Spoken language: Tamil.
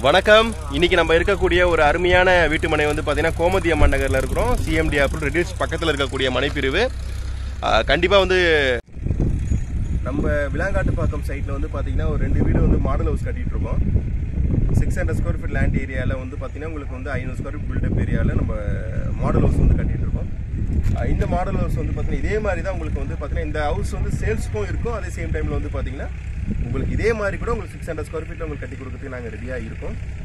வணக்கம். இன்னைக்கு நம்ம இருக்கக்கூடிய ஒரு அருமையான வீட்டு மனை வந்து பார்த்தீங்கன்னா கோமதி அம்மன் நகரில் இருக்கிறோம். சிஎம்டி அப்ரூவ் ரெடியூஸ் பக்கத்தில் இருக்கக்கூடிய மனைப்பிரிவு. கண்டிப்பாக வந்து நம்ம விளாங்காட்டுப்பாக்கம் சைட்டில் வந்து பார்த்தீங்கன்னா ஒரு 2 வீடு வந்து மாடல் ஹவுஸ் கட்டிகிட்டு இருக்கோம். 600 ஸ்கொயர் ஃபீட் லேண்ட் ஏரியாவில் வந்து பார்த்தீங்கன்னா உங்களுக்கு வந்து 500 ஸ்கொயர் ஃபீட் பில்டப் ஏரியாவில் நம்ம மாடல் ஹவுஸ் வந்து கட்டிகிட்டு இருக்கோம். இந்த மாடல் ஹவுஸ் வந்து பார்த்தீங்கன்னா இதே மாதிரி தான் உங்களுக்கு வந்து பார்த்தீங்கன்னா இந்த ஹவுஸ் வந்து சேல்ஸுக்கும் இருக்கும். அதே சேம் டைமில் வந்து பார்த்தீங்கன்னா உங்களுக்கு இதே மாதிரி கூட உங்களுக்கு 600 ஸ்கொயர் ஃபீட்டில் உங்களுக்கு கட்டி கொடுக்கறதுக்கு நாங்கள் ரெடியாக இருக்கோம்.